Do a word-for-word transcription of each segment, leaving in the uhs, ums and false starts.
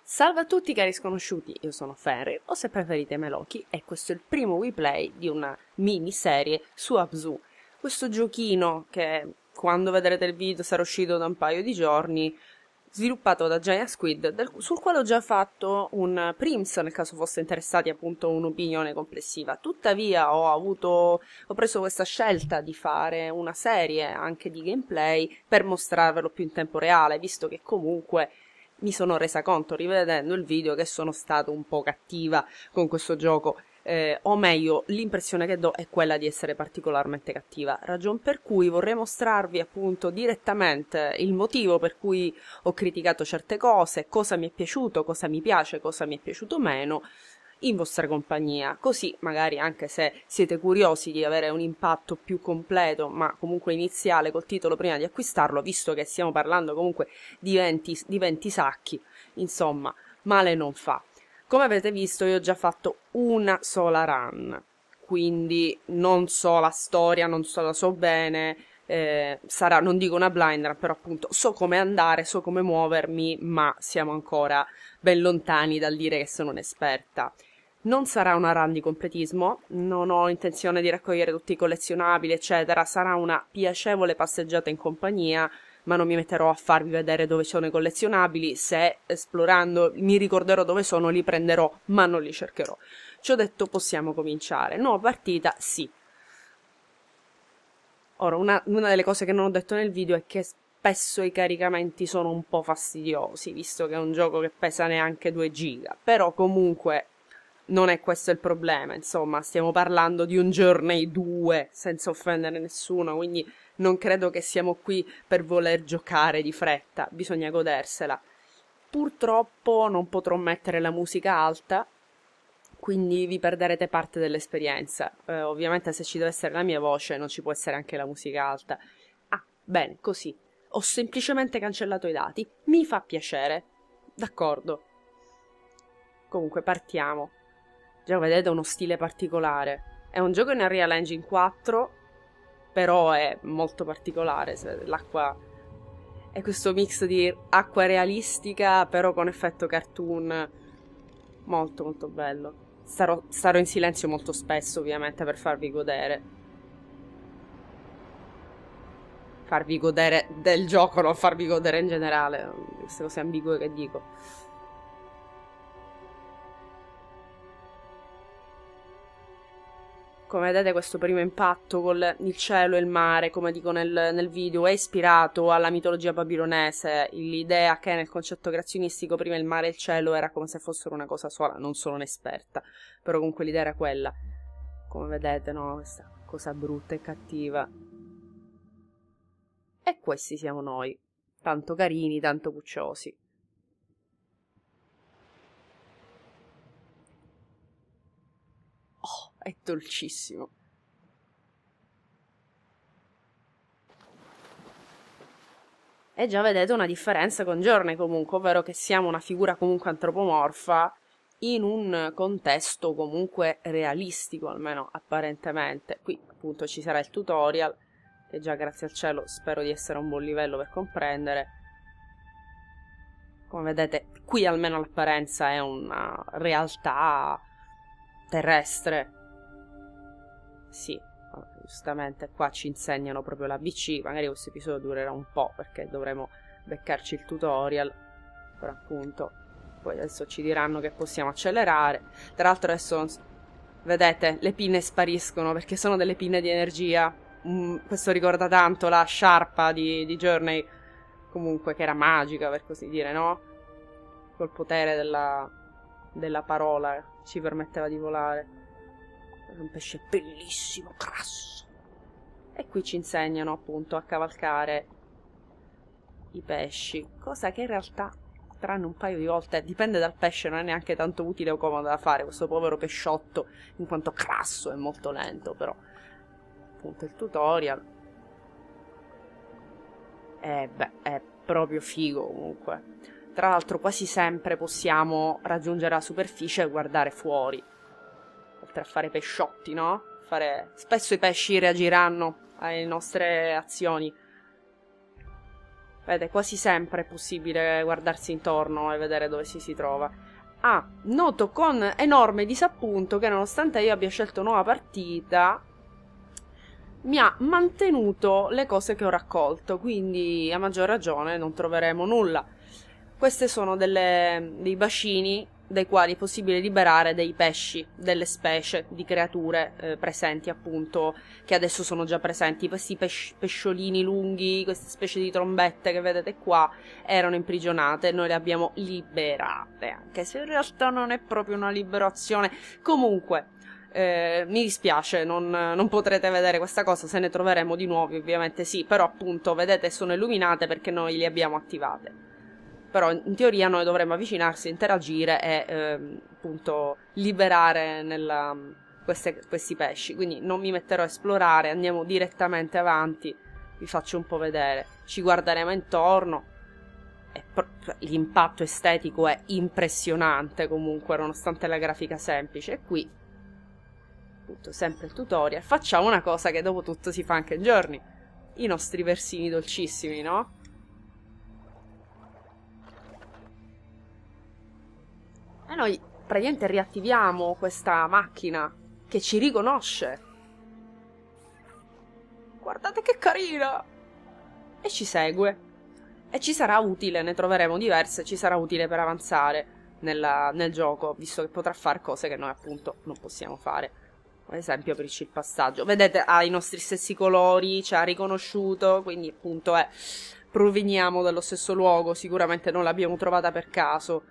Salve a tutti cari sconosciuti, io sono Fenrir, o se preferite Meloki, e questo è il primo WePlay di una miniserie su Abzu. Questo giochino che, quando vedrete il video, sarà uscito da un paio di giorni, sviluppato da Giant Squid, del- sul quale ho già fatto un Prims, nel caso foste interessati, appunto un'opinione complessiva. Tuttavia ho avuto, ho preso questa scelta di fare una serie anche di gameplay per mostrarvelo più in tempo reale, visto che comunque mi sono resa conto rivedendo il video che sono stata un po' cattiva con questo gioco, eh, o meglio, l'impressione che do è quella di essere particolarmente cattiva, ragion per cui vorrei mostrarvi appunto direttamente il motivo per cui ho criticato certe cose, cosa mi è piaciuto, cosa mi piace, cosa mi è piaciuto meno, in vostra compagnia, così magari anche se siete curiosi di avere un impatto più completo, ma comunque iniziale col titolo prima di acquistarlo, visto che stiamo parlando comunque di venti, di venti sacchi, insomma, male non fa. Come avete visto io ho già fatto una sola run, quindi non so la storia, non so, la so bene, eh, sarà, non dico una blind run, però appunto so come andare, so come muovermi, ma siamo ancora ben lontani dal dire che sono un'esperta. Non sarà una run di completismo, non ho intenzione di raccogliere tutti i collezionabili, eccetera, sarà una piacevole passeggiata in compagnia, ma non mi metterò a farvi vedere dove sono i collezionabili, se esplorando mi ricorderò dove sono li prenderò, ma non li cercherò. Ciò detto possiamo cominciare. Nuova partita, sì. Ora, una, una delle cose che non ho detto nel video è che spesso i caricamenti sono un po' fastidiosi, visto che è un gioco che pesa neanche due giga, però comunque non è questo il problema, insomma, stiamo parlando di un Journey due, senza offendere nessuno, quindi non credo che siamo qui per voler giocare di fretta, bisogna godersela. Purtroppo non potrò mettere la musica alta, quindi vi perderete parte dell'esperienza. Eh, ovviamente se ci deve essere la mia voce non ci può essere anche la musica alta. Ah, bene, così. Ho semplicemente cancellato i dati. Mi fa piacere. D'accordo. Comunque partiamo. Già vedete uno stile particolare. È un gioco in Unreal Engine quattro, però è molto particolare. L'acqua è questo mix di acqua realistica, però con effetto cartoon. Molto molto bello. Starò, starò in silenzio molto spesso, ovviamente, per farvi godere. Farvi godere del gioco, non farvi godere in generale. Queste cose ambigue che dico. Come vedete questo primo impatto con il cielo e il mare, come dico nel, nel video, è ispirato alla mitologia babilonese, l'idea che nel concetto creazionistico prima il mare e il cielo era come se fossero una cosa sola, non sono un'esperta, però comunque l'idea era quella. Come vedete, no? Questa cosa brutta e cattiva. E questi siamo noi, tanto carini, tanto pucciosi. Oh, è dolcissimo. E già vedete una differenza con Journey comunque, ovvero che siamo una figura comunque antropomorfa in un contesto comunque realistico, almeno apparentemente. Qui appunto ci sarà il tutorial, che già grazie al cielo spero di essere a un buon livello per comprendere. Come vedete, qui almeno l'apparenza è una realtà terrestre. Sì, giustamente qua ci insegnano proprio l'A B C, magari questo episodio durerà un po' perché dovremo beccarci il tutorial, però appunto poi adesso ci diranno che possiamo accelerare. Tra l'altro adesso non so, vedete, le pinne spariscono perché sono delle pinne di energia. Mm, questo ricorda tanto la sciarpa di, di Journey, comunque che era magica per così dire, no? Col potere della, della parola ci permetteva di volare. È un pesce bellissimo, grasso. E qui ci insegnano appunto a cavalcare i pesci, cosa che in realtà, tranne un paio di volte, dipende dal pesce, non è neanche tanto utile o comodo da fare, questo povero pesciotto, in quanto crasso e molto lento, però appunto il tutorial. E beh, è proprio figo comunque. Tra l'altro quasi sempre possiamo raggiungere la superficie e guardare fuori, oltre a fare pesciotti, no? Fare... Spesso i pesci reagiranno alle nostre azioni. Vedete, quasi sempre è possibile guardarsi intorno e vedere dove si si trova. Ah, noto con enorme disappunto che nonostante io abbia scelto nuova partita, mi ha mantenuto le cose che ho raccolto, quindi a maggior ragione non troveremo nulla. Queste sono delle, dei bacini dai quali è possibile liberare dei pesci, delle specie di creature eh, presenti appunto, che adesso sono già presenti. Questi pes- pesciolini lunghi, queste specie di trombette che vedete qua, erano imprigionate, noi le abbiamo liberate, anche se in realtà non è proprio una liberazione. Comunque, eh, mi dispiace, non, non potrete vedere questa cosa, se ne troveremo di nuovi ovviamente sì, però appunto vedete sono illuminate perché noi le abbiamo attivate. Però in teoria noi dovremmo avvicinarsi, interagire e ehm, appunto liberare nella, queste, questi pesci. Quindi non mi metterò a esplorare, andiamo direttamente avanti, vi faccio un po' vedere. Ci guarderemo intorno. E pro- l'impatto estetico è impressionante comunque, nonostante la grafica semplice. E qui, appunto, sempre il tutorial. Facciamo una cosa che dopo tutto si fa anche in giorni. I nostri versini dolcissimi, no? E noi praticamente riattiviamo questa macchina che ci riconosce. Guardate che carina! E ci segue. E ci sarà utile, ne troveremo diverse, ci sarà utile per avanzare nella, nel gioco, visto che potrà fare cose che noi appunto non possiamo fare. Ad esempio aprirci il passaggio. Vedete, ha i nostri stessi colori, ci ha riconosciuto, quindi appunto è, proveniamo dallo stesso luogo, sicuramente non l'abbiamo trovata per caso.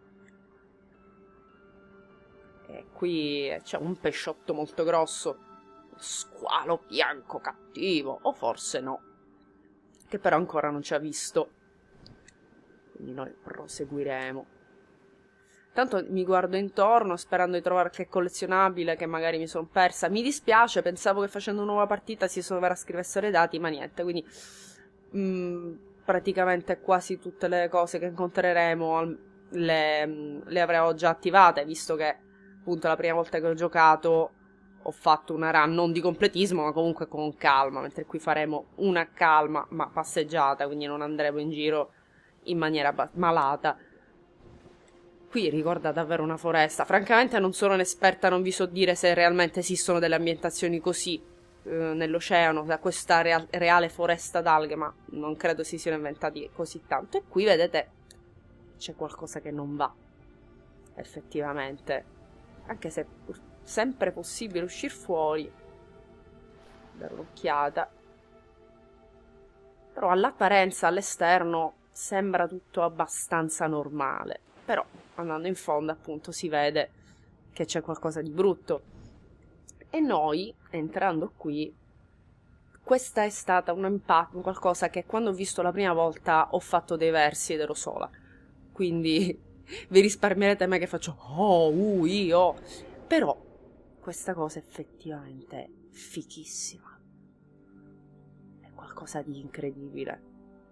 E qui c'è un pesciotto molto grosso, un squalo bianco cattivo, o forse no, che però ancora non ci ha visto. Quindi noi proseguiremo. Tanto mi guardo intorno sperando di trovare qualche collezionabile che magari mi sono persa. Mi dispiace, pensavo che facendo una nuova partita si sovrascrivessero i dati, ma niente, quindi mh, praticamente quasi tutte le cose che incontreremo le, le avrò già attivate, visto che appunto la prima volta che ho giocato ho fatto una run non di completismo ma comunque con calma, mentre qui faremo una calma ma passeggiata, quindi non andremo in giro in maniera malata. Qui ricorda davvero una foresta. Francamente non sono un'esperta, non vi so dire se realmente esistono delle ambientazioni così eh, nell'oceano, da questa real- reale foresta d'alghe, ma non credo si siano inventati così tanto. E qui vedete c'è qualcosa che non va, effettivamente. Anche se è sempre possibile uscire fuori, dare un'occhiata. Però all'apparenza, all'esterno, sembra tutto abbastanza normale. Però, andando in fondo, appunto, si vede che c'è qualcosa di brutto. E noi, entrando qui, questa è stata un impatto, qualcosa che quando ho visto la prima volta ho fatto dei versi ed ero sola. Quindi vi risparmierete me che faccio oh, uh, io. Però questa cosa effettivamente è fichissima. È qualcosa di incredibile.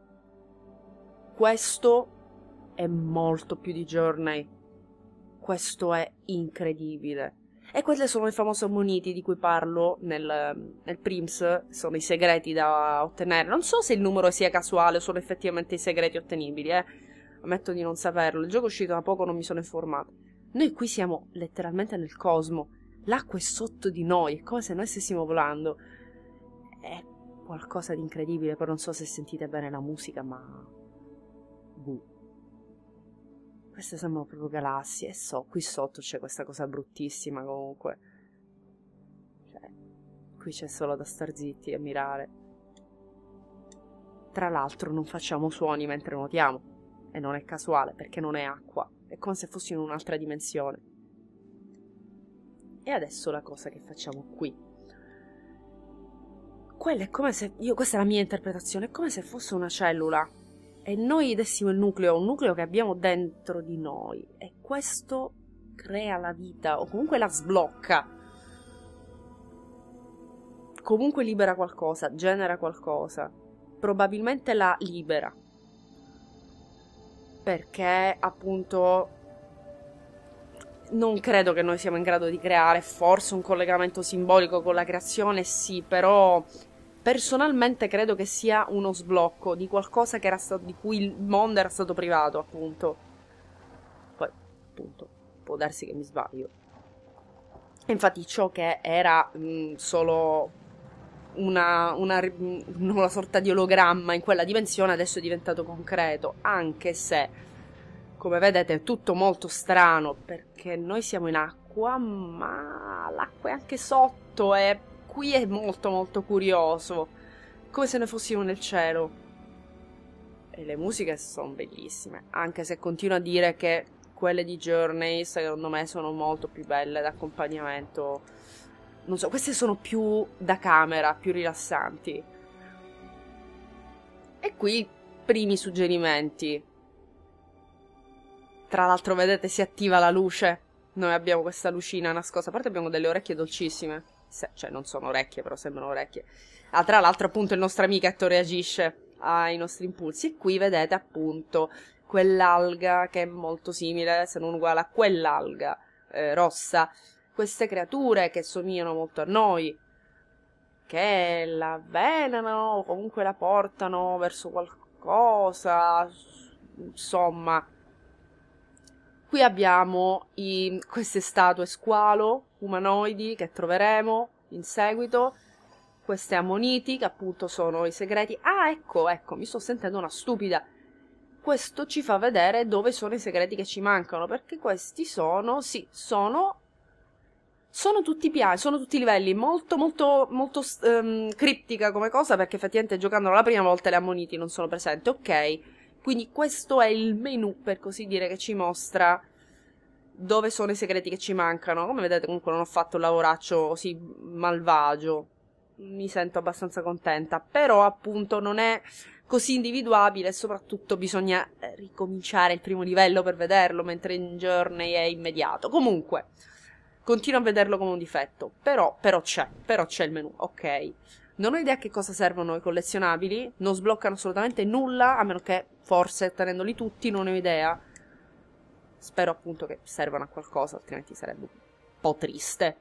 Questo è molto più di Journey. Questo è incredibile. E quelle sono le famose monete di cui parlo nel, nel Prims, sono i segreti da ottenere. Non so se il numero sia casuale o sono effettivamente i segreti ottenibili, eh. Ammetto di non saperlo, il gioco è uscito da poco, non mi sono informata. Noi qui siamo letteralmente nel cosmo, l'acqua è sotto di noi, è come se noi stessimo volando. È qualcosa di incredibile, però non so se sentite bene la musica, ma... Buh. Queste sembrano proprio galassie, e so, qui sotto c'è questa cosa bruttissima comunque. Cioè, qui c'è solo da star zitti e ammirare. Tra l'altro non facciamo suoni mentre nuotiamo. E non è casuale, perché non è acqua. È come se fossi in un'altra dimensione. E adesso la cosa che facciamo qui. Quella è come se... Io, questa è la mia interpretazione. È come se fosse una cellula. E noi dessimo il nucleo. Un nucleo che abbiamo dentro di noi. E questo crea la vita. O comunque la sblocca. Comunque libera qualcosa. Genera qualcosa. Probabilmente la libera. Perché appunto non credo che noi siamo in grado di creare, forse un collegamento simbolico con la creazione, sì, però Personalmente credo che sia uno sblocco di qualcosa che era stato, di cui il mondo era stato privato, appunto. Poi, appunto, può darsi che mi sbaglio. Infatti ciò che era mh, solo una, una, una sorta di ologramma in quella dimensione adesso è diventato concreto, anche se, come vedete, è tutto molto strano, perché noi siamo in acqua, ma l'acqua è anche sotto e qui è molto molto curioso, come se ne fossimo nel cielo. E le musiche sono bellissime, anche se continuo a dire che quelle di Journey secondo me sono molto più belle d'accompagnamento. Non so, queste sono più da camera, più rilassanti. E qui primi suggerimenti. Tra l'altro vedete si attiva la luce. Noi abbiamo questa lucina nascosta, a parte abbiamo delle orecchie dolcissime. Se, cioè non sono orecchie, però sembrano orecchie. Ah, tra l'altro appunto il nostro amichetto reagisce ai nostri impulsi. E qui vedete appunto quell'alga che è molto simile, se non uguale a quell'alga eh, rossa. Queste creature che somigliano molto a noi, che la avvelenano o comunque la portano verso qualcosa, insomma. Qui abbiamo i, queste statue squalo umanoidi che troveremo in seguito, queste ammoniti che appunto sono i segreti. Ah, ecco, ecco, mi sto sentendo una stupida. Questo ci fa vedere dove sono i segreti che ci mancano, perché questi sono, sì, sono sono tutti piani, sono tutti livelli, molto molto molto um, criptica come cosa, perché effettivamente giocando la prima volta le ammoniti non sono presenti, ok? Quindi questo è il menu, per così dire, che ci mostra dove sono i segreti che ci mancano. Come vedete comunque non ho fatto un lavoraccio così malvagio, mi sento abbastanza contenta, però appunto non è così individuabile e soprattutto bisogna ricominciare il primo livello per vederlo, mentre in Journey è immediato. Comunque continuo a vederlo come un difetto, però, però c'è, però c'è il menu, ok. Non ho idea a che cosa servono i collezionabili, non sbloccano assolutamente nulla, a meno che, forse, tenendoli tutti, non ho idea. Spero appunto che servano a qualcosa, altrimenti sarebbe un po' triste.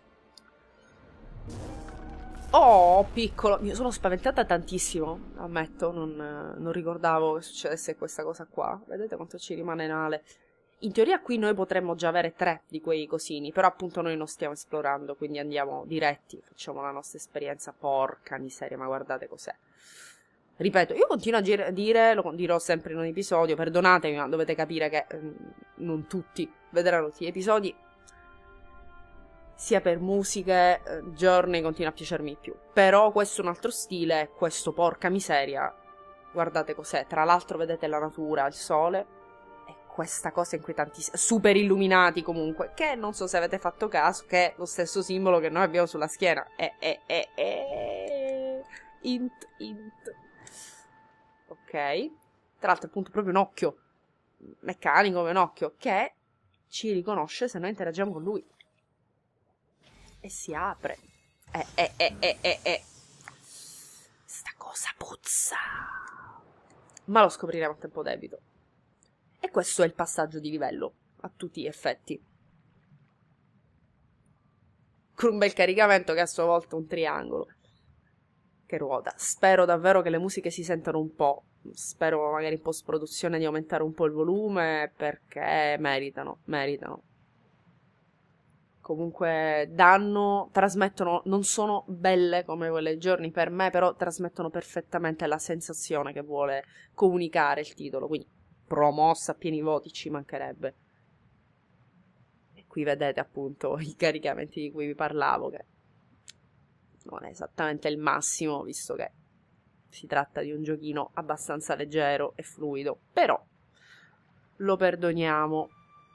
Oh, piccolo, mi sono spaventata tantissimo, ammetto, non, non ricordavo che succedesse questa cosa qua. Vedete quanto ci rimane male. In teoria qui noi potremmo già avere tre di quei cosini, però appunto noi non stiamo esplorando, quindi andiamo diretti, facciamo la nostra esperienza. Porca miseria, ma guardate cos'è. Ripeto, io continuo a dire, lo dirò sempre in un episodio, perdonatemi, ma dovete capire che eh, non tutti vedranno tutti gli episodi. Sia per musiche, eh, Journey continua a piacermi più. Però questo è un altro stile, questo porca miseria. Guardate cos'è, tra l'altro vedete la natura, il sole. Questa cosa inquietantissima, super illuminati comunque, che non so se avete fatto caso, che è lo stesso simbolo che noi abbiamo sulla schiena. Eh, eh, eh, eh. Int, int. Ok. Tra l'altro appunto proprio un occhio, meccanico, un occhio, che ci riconosce se noi interagiamo con lui. E si apre. Eh, eh, eh, eh, eh, eh. Sta cosa puzza. Ma lo scopriremo a tempo debito. E questo è il passaggio di livello, a tutti gli effetti. Con un bel caricamento che a sua volta è un triangolo che ruota. Spero davvero che le musiche si sentano un po'. Spero magari in post-produzione di aumentare un po' il volume, perché meritano, meritano. Comunque danno, trasmettono, non sono belle come quelle giorni per me, però trasmettono perfettamente la sensazione che vuole comunicare il titolo, quindi promossa a pieni voti, ci mancherebbe. E qui vedete appunto i caricamenti di cui vi parlavo, che non è esattamente il massimo, visto che si tratta di un giochino abbastanza leggero e fluido, però lo perdoniamo.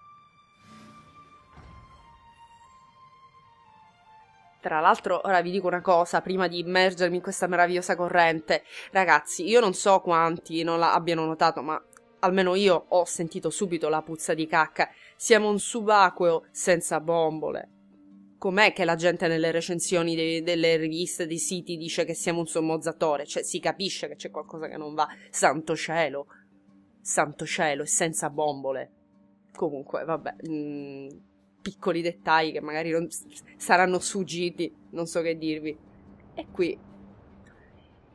Tra l'altro, ora vi dico una cosa, prima di immergermi in questa meravigliosa corrente. Ragazzi, io non so quanti non la abbiano notato, ma almeno io ho sentito subito la puzza di cacca. Siamo un subacqueo senza bombole. Com'è che la gente nelle recensioni dei, delle riviste, dei siti, dice che siamo un sommozzatore? Cioè, si capisce che c'è qualcosa che non va. Santo cielo. Santo cielo, e senza bombole. Comunque, vabbè... Mm, piccoli dettagli che magari non saranno sfuggiti, non so che dirvi. E qui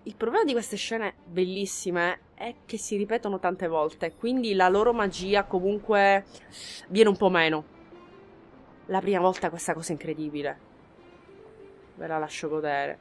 il problema di queste scene bellissime è che si ripetono tante volte, quindi la loro magia comunque viene un po' meno. La prima volta questa cosa è incredibile. Ve la lascio godere.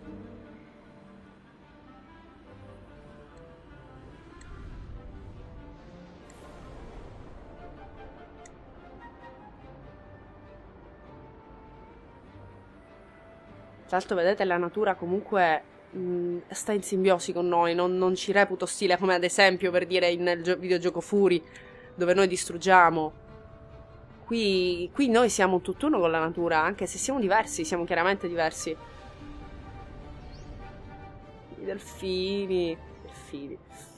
Tra l'altro vedete la natura comunque mh, sta in simbiosi con noi, non, non ci reputo ostile come ad esempio per dire nel gio- videogioco Fury, dove noi distruggiamo. Qui, qui noi siamo un tutt'uno con la natura, anche se siamo diversi, siamo chiaramente diversi. I delfini, delfini.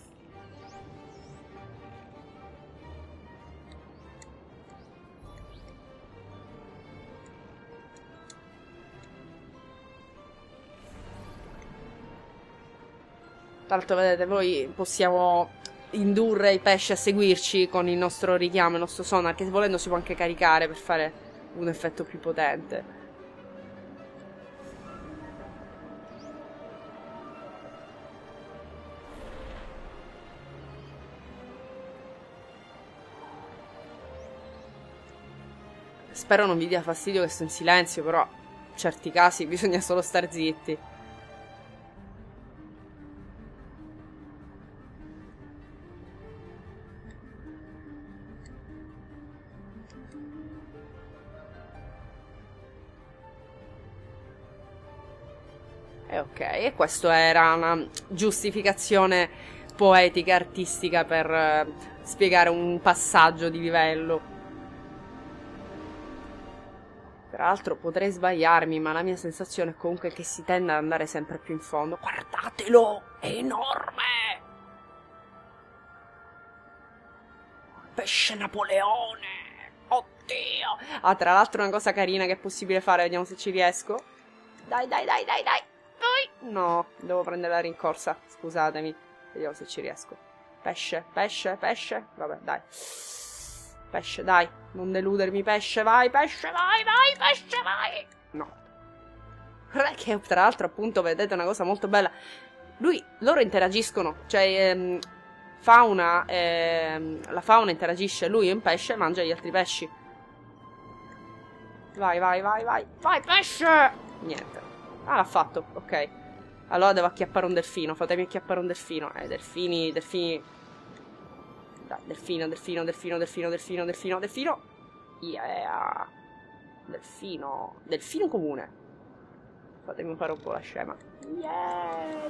Tra l'altro vedete, voi possiamo indurre i pesci a seguirci con il nostro richiamo, il nostro sonar, che volendo si può anche caricare per fare un effetto più potente. Spero non vi dia fastidio che sto in silenzio, però in certi casi bisogna solo star zitti. E ok, e questa era una giustificazione poetica, artistica per eh, spiegare un passaggio di livello. Tra l'altro potrei sbagliarmi, ma la mia sensazione è comunque che si tende ad andare sempre più in fondo. Guardatelo, è enorme! Pesce Napoleone! Oddio! Ah, tra l'altro una cosa carina che è possibile fare, vediamo se ci riesco. Dai, dai, dai, dai, dai! Dai! No, devo prendere la rincorsa, scusatemi. Vediamo se ci riesco. Pesce, pesce, pesce. Vabbè, dai. Pesce, dai, non deludermi, pesce, vai, pesce, vai, vai, pesce, vai! No. Guarda che tra l'altro appunto vedete una cosa molto bella. Lui, loro interagiscono, cioè ehm, fauna, ehm, la fauna interagisce, lui è un pesce e mangia gli altri pesci. Vai, vai, vai, vai, vai, pesce! Niente. Ah, l'ha fatto, ok. Allora devo acchiappare un delfino, fatemi acchiappare un delfino. Eh, delfini, delfini... Dai, delfino, delfino, delfino, delfino, delfino, delfino, delfino. Yeah. Delfino. Delfino comune. Fatemi fare un po' la scema. Yeah.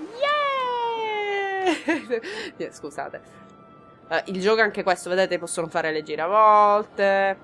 Yeah. Yeah, scusate. Uh, il gioco è anche questo, vedete, possono fare le giravolte.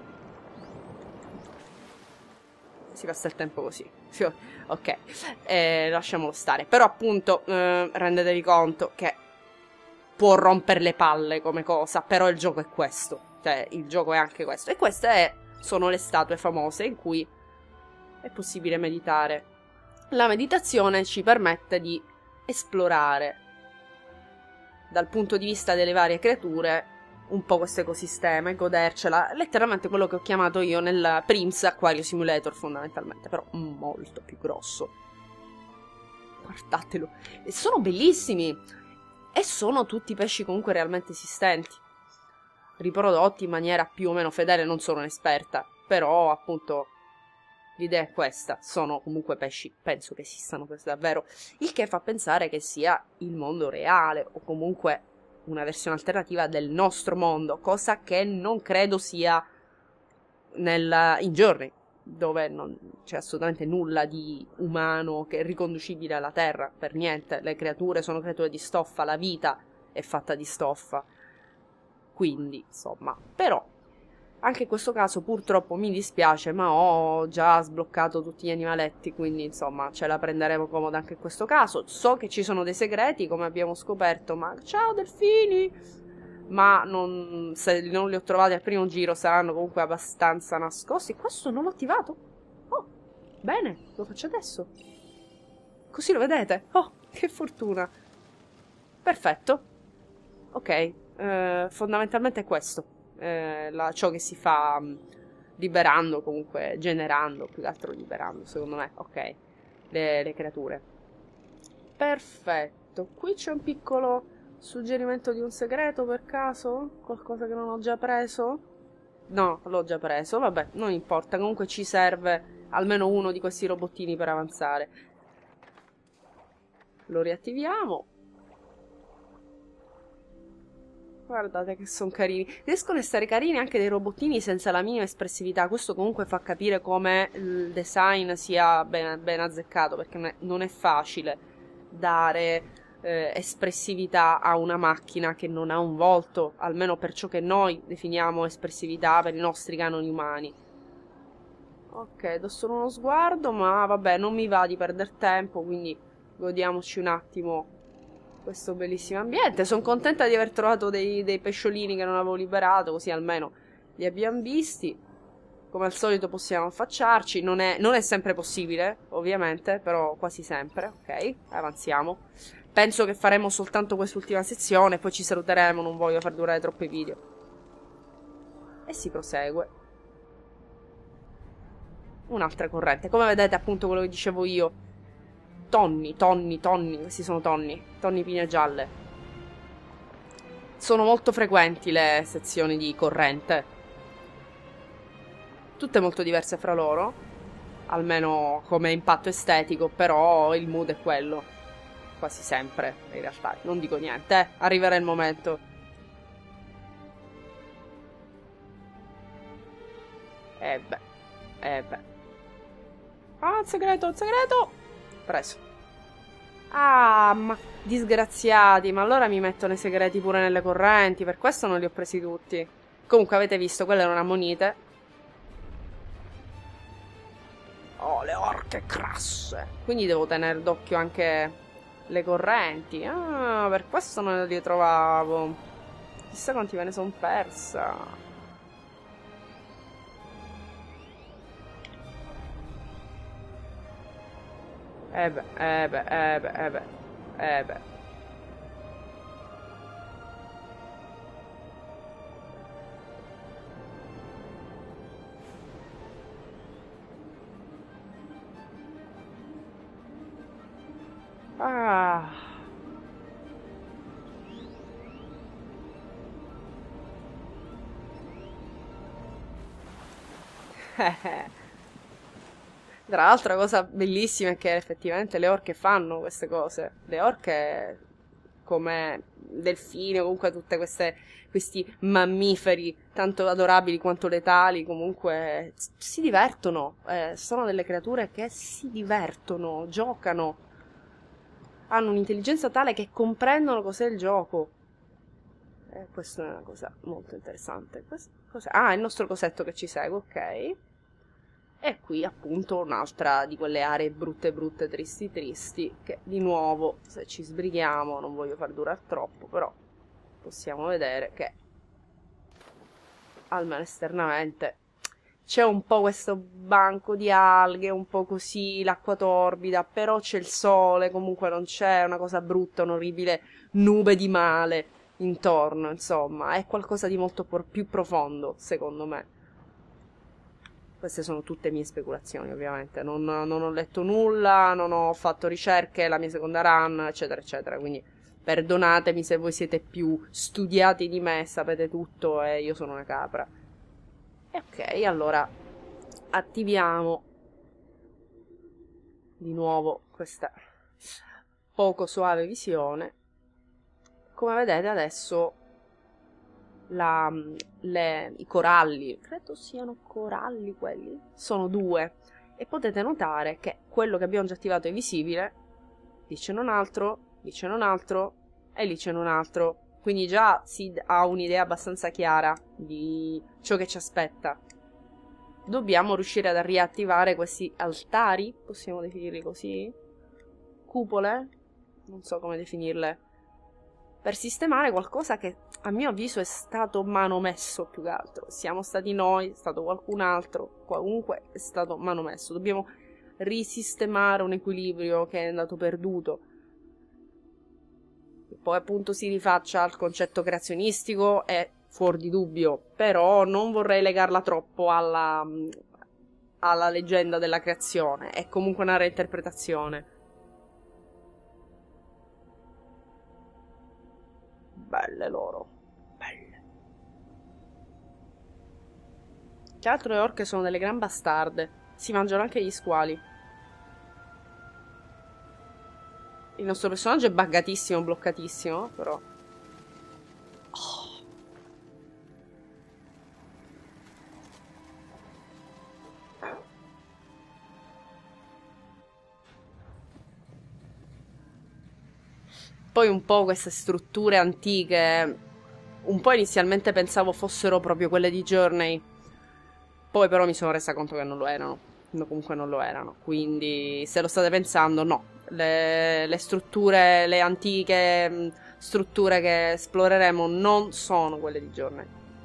Si passa il tempo così. Ok. Eh, lasciamolo stare. Però appunto, eh, rendetevi conto che può rompere le palle come cosa, però il gioco è questo, cioè il gioco è anche questo, e queste è, sono le statue famose in cui è possibile meditare. La meditazione ci permette di esplorare dal punto di vista delle varie creature un po' questo ecosistema e godercela, letteralmente quello che ho chiamato io nel Prims Aquario Simulator fondamentalmente, però molto più grosso. Guardatelo, e sono bellissimi! E sono tutti pesci comunque realmente esistenti, riprodotti in maniera più o meno fedele, non sono un'esperta, però appunto l'idea è questa, sono comunque pesci, penso che esistano questi davvero, il che fa pensare che sia il mondo reale o comunque una versione alternativa del nostro mondo, cosa che non credo sia nel, in Journey, dove non c'è assolutamente nulla di umano che è riconducibile alla Terra, per niente, le creature sono creature di stoffa, la vita è fatta di stoffa, quindi insomma, però anche in questo caso purtroppo mi dispiace, ma ho già sbloccato tutti gli animaletti, quindi insomma ce la prenderemo comoda anche in questo caso. So che ci sono dei segreti, come abbiamo scoperto, ma ciao delfini! Ma non, se non li ho trovati al primo giro saranno comunque abbastanza nascosti. Questo non l'ho attivato? Oh, bene, lo faccio adesso. Così lo vedete? Oh, che fortuna. Perfetto. Ok, eh, fondamentalmente è questo. Eh, la, ciò che si fa mh, liberando, comunque generando, più che altro liberando, secondo me. Ok, le, le creature. Perfetto. perfetto. Qui c'è un piccolo suggerimento di un segreto per caso? Qualcosa che non ho già preso? No, l'ho già preso, vabbè, non importa, comunque ci serve almeno uno di questi robottini per avanzare. Lo riattiviamo. Guardate che sono carini. Riescono a essere carini anche dei robottini senza la minima espressività. Questo comunque fa capire come il design sia ben, ben azzeccato, perché non è, non è facile dare eh, espressività a una macchina che non ha un volto, almeno per ciò che noi definiamo espressività per i nostri canoni umani. Ok, do solo uno sguardo, ma vabbè, non mi va di perdere tempo, quindi godiamoci un attimo questo bellissimo ambiente. Sono contenta di aver trovato dei, dei pesciolini che non avevo liberato, così almeno li abbiamo visti. Come al solito possiamo affacciarci, non è, non è sempre possibile, ovviamente, però quasi sempre. Ok, avanziamo. Penso che faremo soltanto quest'ultima sezione, poi ci saluteremo, non voglio far durare troppo i video. E si prosegue. Un'altra corrente. Come vedete, appunto, quello che dicevo io. Tonni, tonni, tonni, questi sono tonni, tonni pigne gialle. Sono molto frequenti le sezioni di corrente. Tutte molto diverse fra loro, almeno come impatto estetico, però il mood è quello. Quasi sempre, in realtà, non dico niente, eh. Arriverà il momento. Eh beh, eh beh. Ah, un segreto, un segreto! Preso. Ah, ma disgraziati, ma allora mi mettono i segreti pure nelle correnti, per questo non li ho presi tutti. Comunque avete visto, quella era una monete. Oh, le orche crasse. Quindi devo tenere d'occhio anche le correnti. Ah, per questo non le trovavo. Chissà quanti me ne sono persa. Eh beh, eh beh, eh beh, eh beh, eh beh. Ah. Tra l'altro la cosa bellissima è che effettivamente le orche fanno queste cose. Le orche, come delfini o comunque tutte queste questi mammiferi tanto adorabili quanto letali, comunque si divertono, eh, sono delle creature che si divertono, giocano, hanno un'intelligenza tale che comprendono cos'è il gioco. E questa è una cosa molto interessante. Questo, cos'è? Ah, il nostro cosetto che ci segue, ok. E qui appunto un'altra di quelle aree brutte brutte, tristi tristi, che di nuovo, se ci sbrighiamo, non voglio far durare troppo, però possiamo vedere che almeno esternamente c'è un po' questo banco di alghe, un po' così, l'acqua torbida, però c'è il sole, comunque non c'è una cosa brutta, un'orribile nube di male intorno, insomma, è qualcosa di molto più profondo, secondo me. Queste sono tutte mie speculazioni, ovviamente. Non, non ho letto nulla, non ho fatto ricerche, la mia seconda run, eccetera, eccetera. Quindi perdonatemi se voi siete più studiati di me, sapete tutto e io sono una capra. E ok, allora attiviamo di nuovo questa poco suave visione. Come vedete adesso La, le, i coralli, credo siano coralli quelli, sono due e potete notare che quello che abbiamo già attivato è visibile, lì c'è un altro, lì c'è un altro e lì c'è un altro, quindi già si ha un'idea abbastanza chiara di ciò che ci aspetta. Dobbiamo riuscire ad riattivare questi altari, possiamo definirli così? Cupole? Non so come definirle. Per sistemare qualcosa che a mio avviso è stato manomesso più che altro. Siamo stati noi, è stato qualcun altro, comunque è stato manomesso. Dobbiamo risistemare un equilibrio che è andato perduto. E poi appunto si rifaccia al concetto creazionistico è fuori di dubbio, però non vorrei legarla troppo alla, alla leggenda della creazione. È comunque una reinterpretazione. Belle loro. Belle. Che altro le orche sono delle gran bastarde. Si mangiano anche gli squali. Il nostro personaggio è buggatissimo, bloccatissimo, però. Oh. Poi un po' queste strutture antiche, un po' inizialmente pensavo fossero proprio quelle di Journey, poi però mi sono resa conto che non lo erano, no, comunque non lo erano, quindi se lo state pensando no, le, le strutture, le antiche strutture che esploreremo non sono quelle di Journey.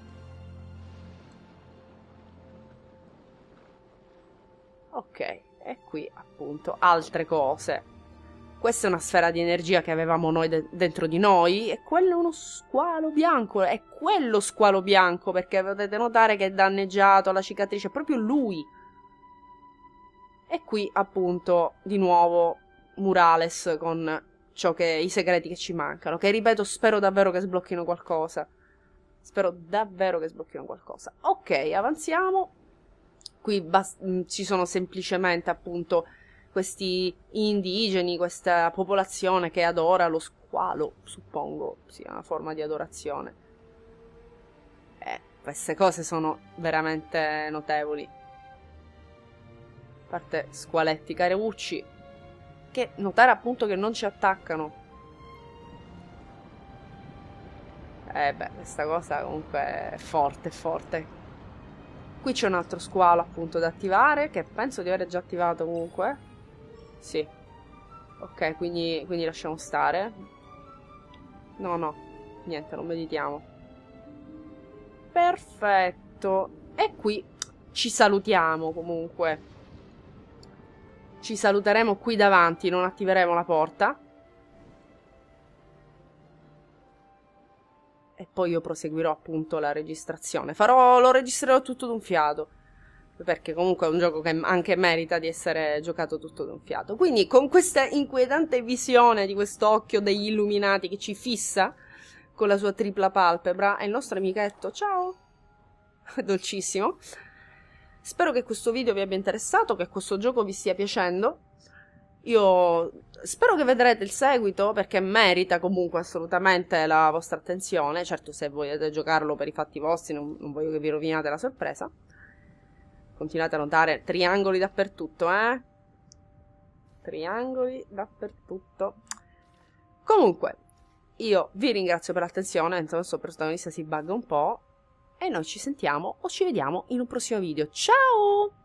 Ok, e qui appunto altre cose. Questa è una sfera di energia che avevamo noi de dentro di noi e quello è uno squalo bianco, è quello squalo bianco perché potete notare che è danneggiato, la cicatrice, è proprio lui. E qui appunto di nuovo Murales con ciò che, i segreti che ci mancano, che ripeto spero davvero che sblocchino qualcosa. Spero davvero che sblocchino qualcosa. Ok, avanziamo. Qui ci sono semplicemente appunto questi indigeni, questa popolazione che adora lo squalo, suppongo sia una forma di adorazione. Eh, queste cose sono veramente notevoli. A parte squaletti careucci, che notare appunto che non ci attaccano. Eh beh, questa cosa comunque è forte, forte. Qui c'è un altro squalo appunto da attivare, che penso di aver già attivato comunque. Sì. Ok, quindi, quindi lasciamo stare. No, no. Niente, non meditiamo. Perfetto. E qui ci salutiamo comunque. Ci saluteremo qui davanti, non attiveremo la porta. E poi io proseguirò appunto la registrazione. Farò, lo registrerò tutto d'un fiato. Perché comunque è un gioco che anche merita di essere giocato tutto d'un fiato. Quindi con questa inquietante visione di quest'occhio degli illuminati che ci fissa con la sua tripla palpebra è il nostro amichetto. Ciao! Dolcissimo. Spero che questo video vi abbia interessato, che questo gioco vi stia piacendo. Io spero che vedrete il seguito perché merita comunque assolutamente la vostra attenzione. Certo, se volete giocarlo per i fatti vostri non, non voglio che vi rovinate la sorpresa. Continuate a notare triangoli dappertutto, eh? Triangoli dappertutto. Comunque, io vi ringrazio per l'attenzione, mentre il nostro protagonista si bugga un po', e noi ci sentiamo o ci vediamo in un prossimo video. Ciao!